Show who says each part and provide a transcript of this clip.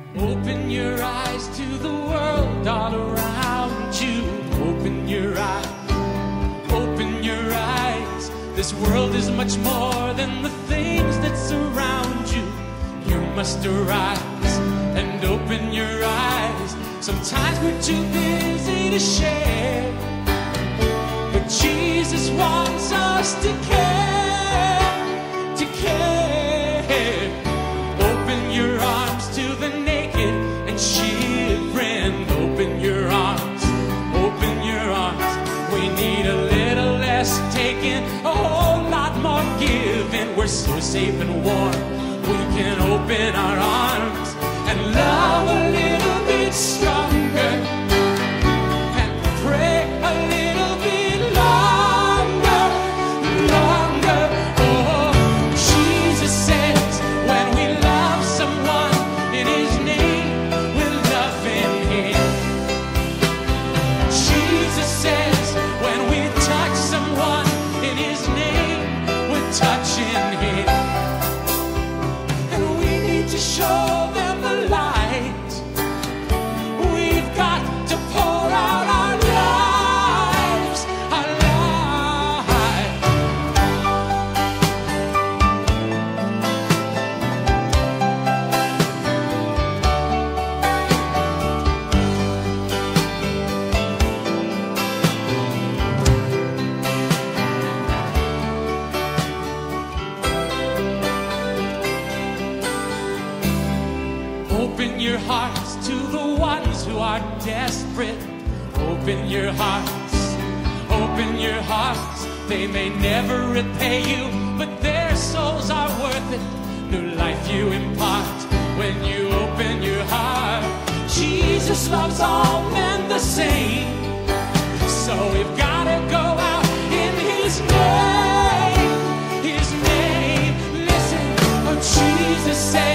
Speaker 1: Open your eyes to the world all around you. Open your eyes, open your eyes. This world is much more than the things that surround you. You must arise and open your eyes. Sometimes we're too busy to share, but Jesus wants us to care, to care. Open your arms to the naked and shivering. Open your arms, open your arms. We need a little less taking, a whole lot more giving. We're so safe and warm, we can open our arms and love a little bit stronger and pray a little bit longer, longer. Oh, Jesus says when we love someone in His name, we're loving Him. Jesus says when we touch someone in His name, we're touching Him. And we need to show them the light. We've got to pour out our lives, our lives. Open your hearts to the ones who are desperate. Open your hearts, open your hearts. They may never repay you, but their souls are worth it. New life you impart when you open your heart. Jesus loves all men the same, so we've gotta go out in His name, His name. Listen, oh, Jesus said